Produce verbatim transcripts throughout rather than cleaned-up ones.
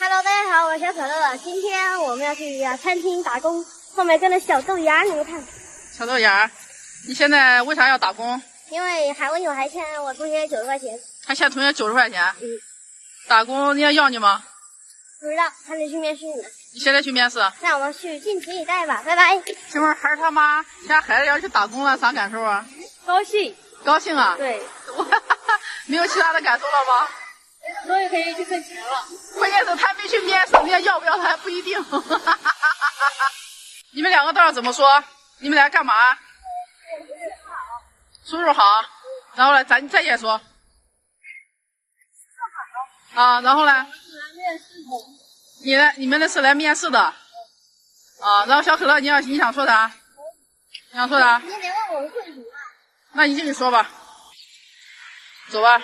Hello， 大家好，我是小可乐。今天我们要去一家餐厅打工，后面跟着小豆芽，你们看。 小豆芽，你现在为啥要打工？ 因为海文友还欠我同学九十块钱。 还欠同学九十块钱？ 嗯。 打工人家要你吗？ 不知道，还得去面试呢。 你现在去面试？ 那我们去敬请以待吧，拜拜。 媳妇儿，孩儿他妈，现在孩子要去打工了，啥感受啊？ 高兴。 高兴啊？ 对。 没有其他的感受了吗？ 终于可以去挣钱了。 关键是他没去面试，人家要不要他还不一定。你们两个到底怎么说？你们俩干嘛？叔叔好。然后呢？咱再接着说。啊，然后呢？你呢？你们那是来面试的。啊，然后小可乐，你要你想说啥？你想说啥？ 你得问我们会什么？ 那你继续说吧。走吧。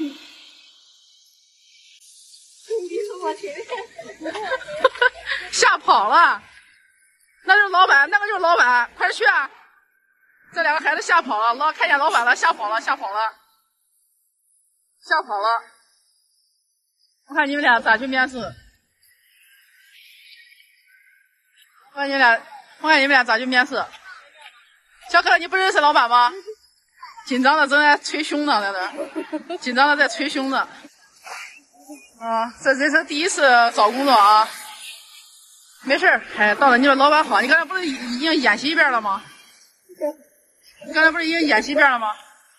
我前面吓跑了，那就是老板，那个就是老板，快去啊！这两个孩子吓跑了，老看见老板了，吓跑了，吓跑了，吓跑了。我看你们俩咋去面试？我看你们俩，我看你们俩咋去面试？小可乐，你不认识老板吗？紧张的正在捶胸呢，在那儿，紧张的在捶胸呢。啊，这人生第一次找工作啊，没事儿，哎，到了你说老板好，你刚才不是已经演习一遍了吗？你刚才不是已经演习一遍了吗？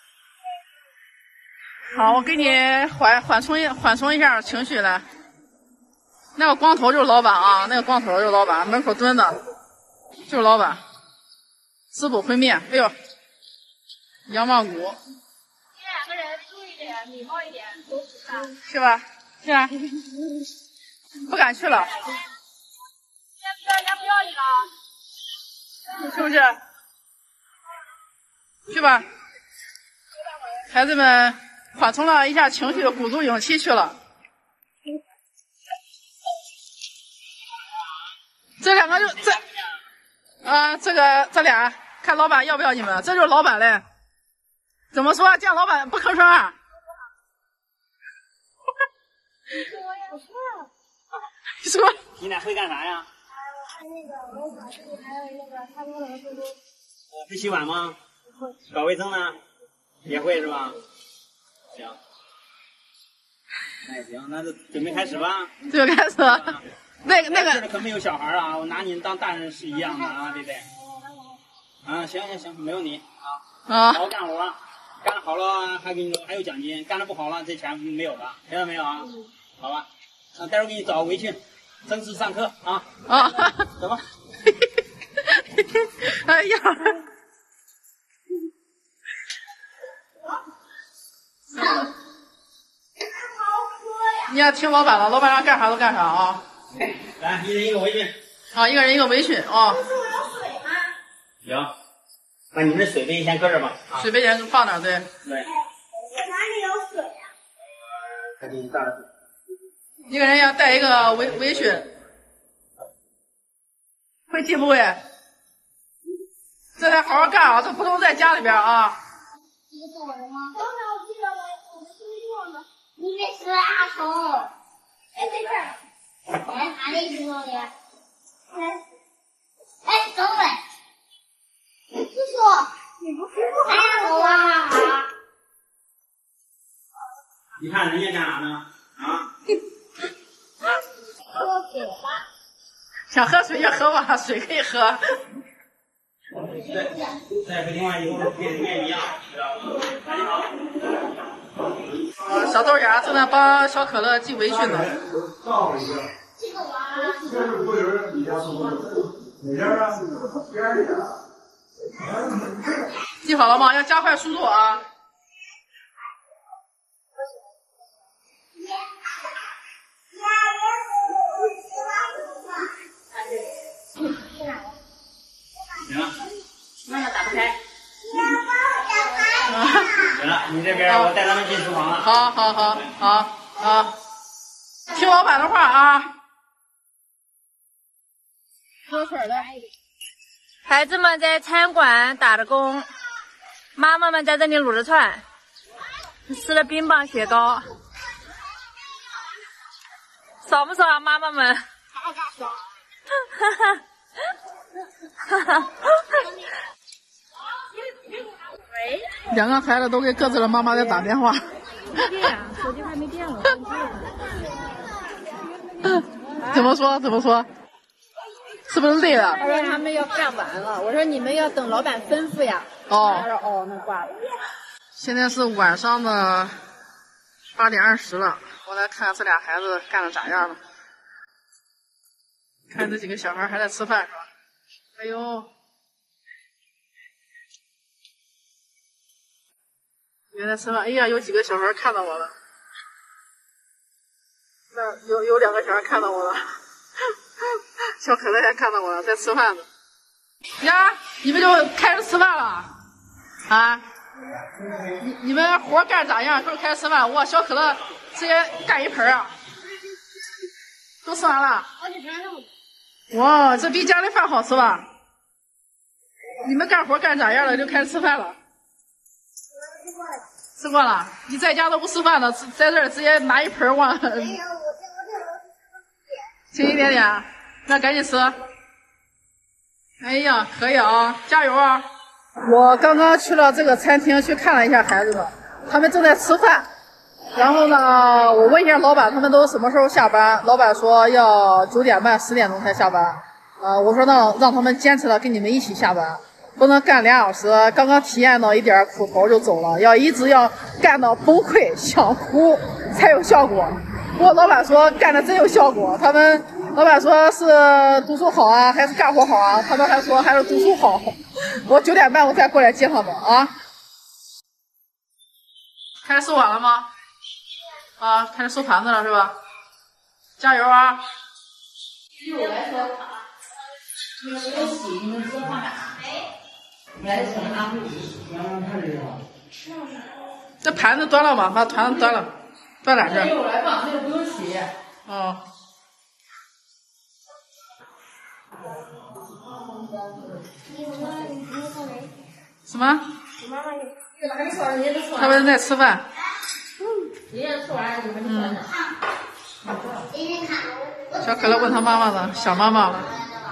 好，我给你缓缓冲一缓冲一下情绪来。那个光头就是老板啊，那个光头就是老板，门口蹲的就是老板。滋补烩面，哎呦，羊毛骨。你两个人注意点，礼貌一点，多吃饭。 是吧？是啊，不敢去了。 人家不要你了， 是不是？去吧。孩子们缓冲了一下情绪，鼓足勇气去了。这两个就这啊，这个这俩看老板要不要你们？这就是老板嘞。怎么说？见老板不吭声啊？你说你俩会干啥呀？ 还有那个楼法这里还有那个差不多的书桌。 会洗碗吗？会。搞卫生呢？也会是吧？行。那也行，那就准备开始吧。 就开始。那个那个。 可没有小孩啊，我拿你当大人是一样的啊，对不对？啊，行行行，没问题啊。啊。好好干活，干好了还给你还有奖金，干的不好了这钱没有了，听到没有啊？好吧。啊，待会儿给你找个围裙，正式上课啊！啊，走吧。 哎呀，你要听老板的，老板让干啥都干啥啊！ 来，一人一个围裙。 啊，一个人一个围裙啊。 不是我有水吗？ 行，那你们水杯先搁这吧。啊、 水杯先放哪？对。 对。 我哪里有水啊？ 再给你倒点水。 一个人要带一个围围裙，会记不会？这得好好干啊！这不能在家里边啊。 这个是我的吗？刚才我记得我我们听过呢。你别吃阿虫。哎，没事。哎，哪里去了你？哎，哎，等会。叔叔，你不是不喊我啊？ 你看人家干啥呢？啊？ 喝水吧。 想喝水就喝吧，水可以喝。 再再回电话以后跟人家一样，知道吗？你好。 小豆芽正在帮小可乐系围裙呢。 这个娃。 这是不是你家什么？哪家啊？边里啊。 系好了吗？要加快速度啊！ 行了， 妈妈打不开。 行了，你这边我带他们进厨房了。 好，好，好，好，好，听老板的话啊。喝水的。 孩子们在餐馆打着工，妈妈们在这里撸着串，吃了冰棒雪糕。 爽不爽啊，妈妈们？ 嘎嘎爽！ 哈哈哈哈哈！喂， 两个孩子都给各自的妈妈在打电话。 没电，手机还没电了。 怎么说？怎么说？是不是累了？ 他说他们要干完了，我说你们要等老板吩咐呀。 哦。 他说哦，那挂了。 现在是晚上的八点二十了，我来看看这俩孩子干的咋样了。看这几个小孩还在吃饭是吧？哎呦，也在吃饭。哎呀，有几个小孩看到我了。那有有两个小孩看到我了，小可乐也看到我了，在吃饭呢。呀，你们就开始吃饭了啊？你你们活干咋样？是不是开始吃饭？哇，小可乐直接干一盆啊！都吃完了。 好几盆那么多。 哇，这比家里饭好吃吧？你们干活干咋样了？就开始吃饭了？吃过了。你在家都不吃饭的，在这儿直接拿一盆往。轻一点点，那赶紧吃。哎呀，可以啊，加油啊！我刚刚去了这个餐厅去看了一下孩子们，他们正在吃饭。然后呢，我问一下老板，他们都什么时候下班？老板说要九点半、十点钟才下班。呃，我说那让他们坚持的跟你们一起下班，不能干俩小时，刚刚体验到一点苦头就走了，要一直要干到崩溃想哭才有效果。不过老板说干的真有效果，他们老板说是读书好啊，还是干活好啊？他们还说还是读书好。我九点半我再过来接他们啊。开始收碗了吗？啊，开始收盘子了是吧？加油啊！对我来说，你们没有洗，你们说话。来什么？这盘子端了吗？把盘子端了，端哪去？对我来放，那个不用洗。哦。什么？他们在吃饭。嗯。小可乐问他妈妈呢，想妈妈了。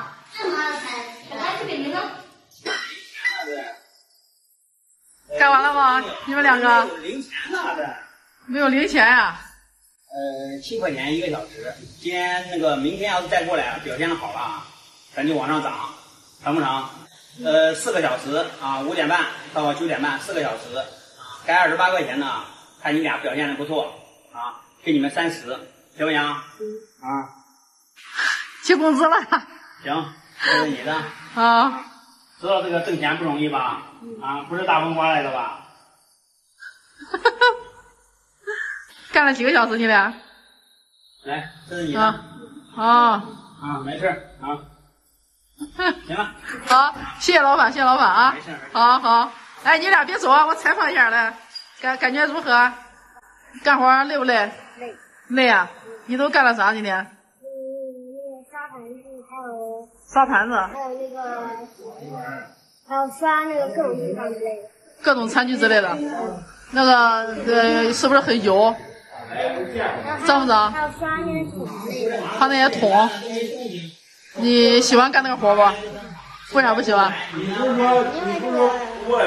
干完了吗？你们两个？ 零钱呢这。 没有零钱呀？ 呃，七块钱一个小时。今天那个明天要是再过来表现的好了，咱就往上涨，成不成？呃，四个小时啊，五点半到九点半，四个小时，该二十八块钱呢。看你俩表现的不错啊，给你们三十，行不行？啊， 结工资了。 行，这是你的啊。 知道这个挣钱不容易吧？啊，不是大风刮来的吧？ 干了几个小时你俩？ 来，这是你的。 啊。啊, 啊，没事啊。行了。 好，谢谢老板，谢谢老板啊。 没事。 好好，哎，你俩别走啊，我采访一下来。感感觉如何？干活累不累？ 累。 累啊！你都干了啥今天？ 嗯，那个刷盘子，还有刷盘子， 还有那个，还有刷那个各种地方之类的。 各种餐具之类的。那个呃，是不是很油？脏不脏？ 还有刷那些桶之类的。 刷那些桶。你喜欢干那个活不？为啥不喜欢？ 因为这个。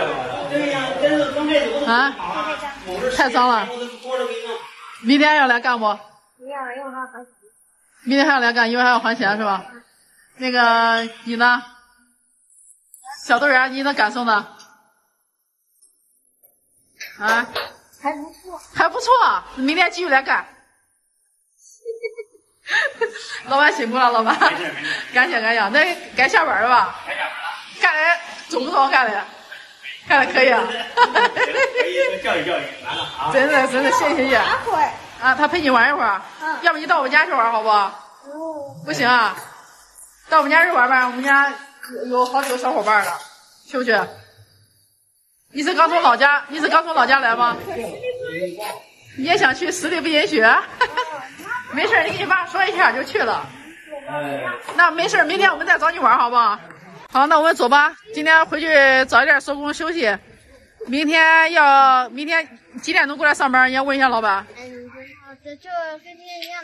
啊，太脏了。明天要来干不？ 明天因为还要还钱。 明天还要来干，因为还要还钱是吧？那个你呢？小豆芽，你的感受呢？啊？ 还不错。 还不错，明天继续来干。老板辛苦了，老板。感谢感谢，那该下班了吧？ 该下班了。 干的中不中？干的。干的可以啊， 可以教育教育，来了啊！ 真的真的，谢谢谢谢。 玩会儿啊，他陪你玩一会儿。嗯。要不你到我们家去玩好不好？ 哦。 不行啊，到我们家去玩吧，我们家有好几个小伙伴了，去不去？你是刚从老家？你是刚从老家来吗？你也想去？实力不允许。没事，你跟你爸说一下就去了。那没事，明天我们再找你玩好不好？好，那我们走吧。今天回去早一点收工休息。明天要明天几点钟过来上班？你要问一下老板。 嗯，这就跟今天一样的时间。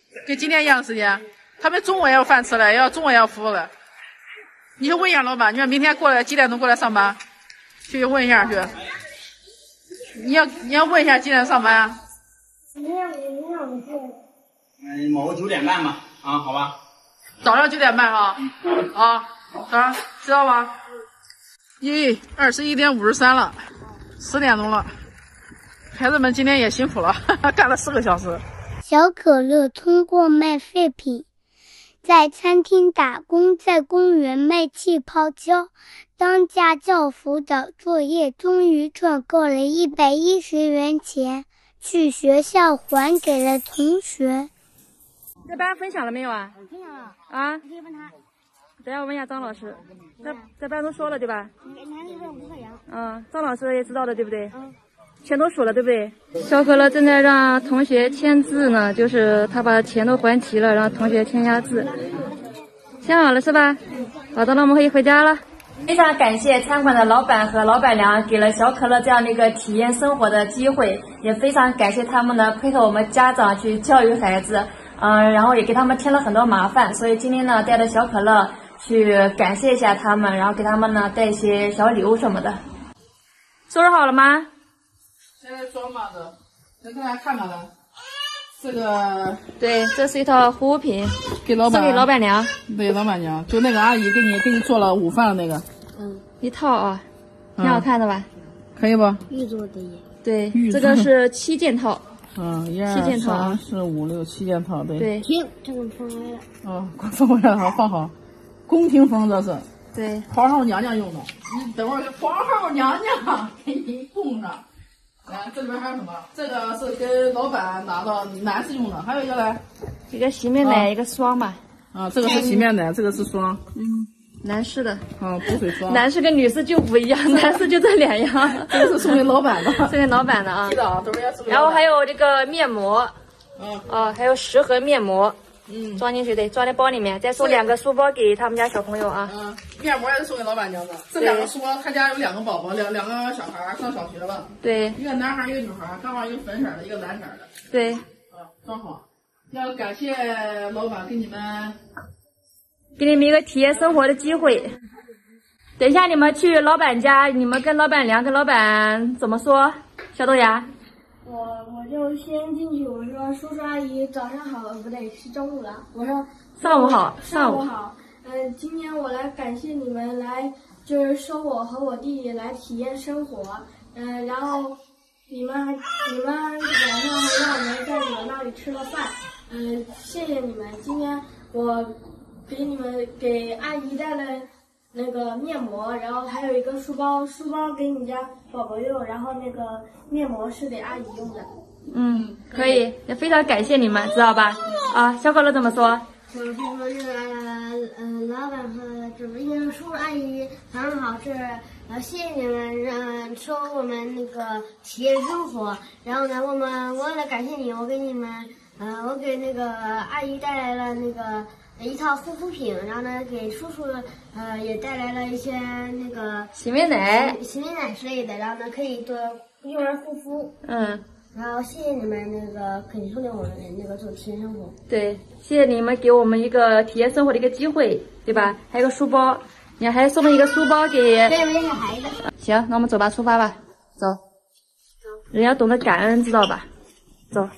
跟今天一样时间，他们中午也要饭吃了，也要中午也要服务了。你去问一下老板，你说明天过来几点钟过来上班？去问一下去。你要你要问一下几点上班啊？ 明天明天我们去。 嗯，某个九点半吧，啊，好吧。 早上九点半哈，嗯、啊，早上知道吧？咦，二十一点五十三了，十点钟了。孩子们今天也辛苦了，哈哈，干了四个小时。 小可乐通过卖废品，在餐厅打工，在公园卖气泡胶，当家教辅导作业，终于赚够了一百一十元钱，去学校还给了同学。 在班分享了没有啊？ 分享了啊？ 你可以问他。 等下我问一下张老师，在在班都说了对吧？ 给他那个吴可阳。 嗯，张老师也知道的对不对？ 嗯。 钱都数了对不对？小可乐正在让同学签字呢，就是他把钱都还齐了，让同学签下字。签好了是吧？好的，那我们可以回家了。非常感谢餐馆的老板和老板娘给了小可乐这样的一个体验生活的机会，也非常感谢他们呢配合我们家长去教育孩子，嗯，然后也给他们添了很多麻烦，所以今天呢带着小可乐去感谢一下他们，然后给他们呢带一些小礼物什么的。收拾好了吗？ 现在装嘛的，再给大家看看的。这个对，这是一套护肤品， 给老板， 送给老板娘。 对，老板娘，就那个阿姨给你给你做了午饭的那个。 嗯，一套啊，挺好看的吧？ 嗯、可以不？ 玉做的耶。 对，这个是七件套。 嗯，一二三四五六七件套，对。 对。 停，这个放歪了。 哦，放歪了，好放好。宫廷风这是。 对。 皇后娘娘用的。你等会儿，皇后娘娘给你供上。来，这里边还有什么？这个是给老板拿到男士用的，还有一个来， 一个洗面奶，啊、一个霜吧。 啊，这个是洗面奶，这个是霜。 嗯，男士的。 啊，补水霜。 男士跟女士就不一样，男士就这两样。 这个是送给老板的。 送给老板的啊。 是的啊，都是要送给。 然后还有这个面膜。 嗯。 啊，还有十盒面膜。 嗯。 装进去对，装在包里面，再送两个书包给他们家小朋友啊。 嗯。面膜也是送给老板娘的。这两个书包，他家有两个宝宝，两两个小孩上小学了。 对。 一个男孩，一个女孩，刚好一个粉色的，一个蓝色的。 对。 啊，装好。要感谢老板给你们， 给你们一个体验生活的机会。等一下你们去老板家，你们跟老板娘、跟老板怎么说？小豆芽。 我我就先进去，我说叔叔阿姨早上好，不对，是中午了。我说上午好， 上午好。嗯、呃，今天我来感谢你们来，就是收我和我弟弟来体验生活。嗯、呃，然后你们还你们晚上还让我们在你们那里吃了饭。嗯、呃，谢谢你们。今天我给你们给阿姨带了那个面膜，然后还有一个书包，书包给你家宝宝用，然后那个面膜是给阿姨用的。 嗯，可以，也非常感谢你们，知道吧？啊，小可乐怎么说？ 我就说是嗯，老板和这边叔叔阿姨很好，是呃谢谢你们让收我们那个体验生活。然后呢，我们为了感谢你，我给你们呃我给那个阿姨带来了那个一套护肤品，然后呢给叔叔呃也带来了一些那个洗面奶、 洗, 洗面奶之类的，然后呢可以做幼儿护肤。 嗯。 然后谢谢你们那个肯送给我们那个做体验生活。 对，谢谢你们给我们一个体验生活的一个机会，对吧？还有个书包，你还送了一个书包给给我们小孩子。 行，那我们走吧，出发吧，走。人要懂得感恩，知道吧？走。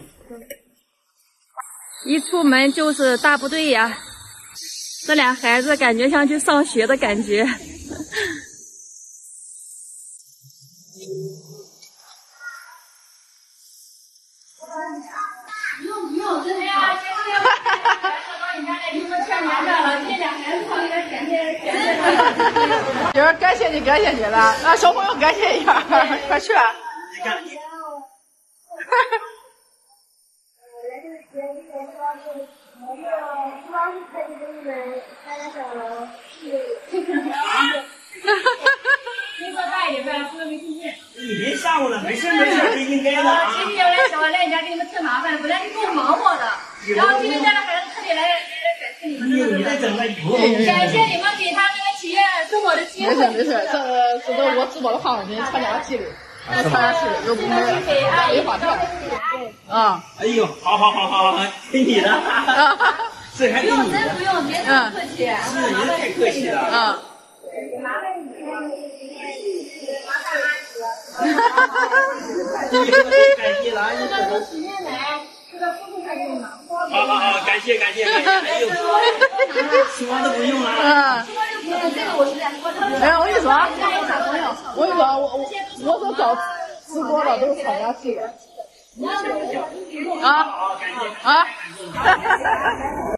一出门就是大部队呀，这俩孩子感觉像去上学的感觉。 不用不用，真的呀！ 有人感谢你，感谢你了，啊，小朋友感谢一下，快去！ 你说大一点，不然说没听见。 你别吓我了，没事没事，这应该的啊。 今天要来小来你家给你们添麻烦，本来你够忙活的。然后今天家的孩子特别来来感谢你们。 你你在整个以后。 感谢你们给他这个体验生活的机会。 没事没事，这这都我自我的话，给参加纪律，参加纪律又不没没法跳。 啊。 哎呦，好好好好好，给你的。啊。这还给你的。不用，真不用，别太客气。是，您太客气了。啊。哈哈哈哈哈！感谢了，你这都洗面奶，这个不是太用了。好好好，感谢感谢感谢。哎呦，什么都不用了。嗯。这个我是。 哎，我跟你说，我跟你说，我我我所找吃过的都是厂家吃的。啊啊！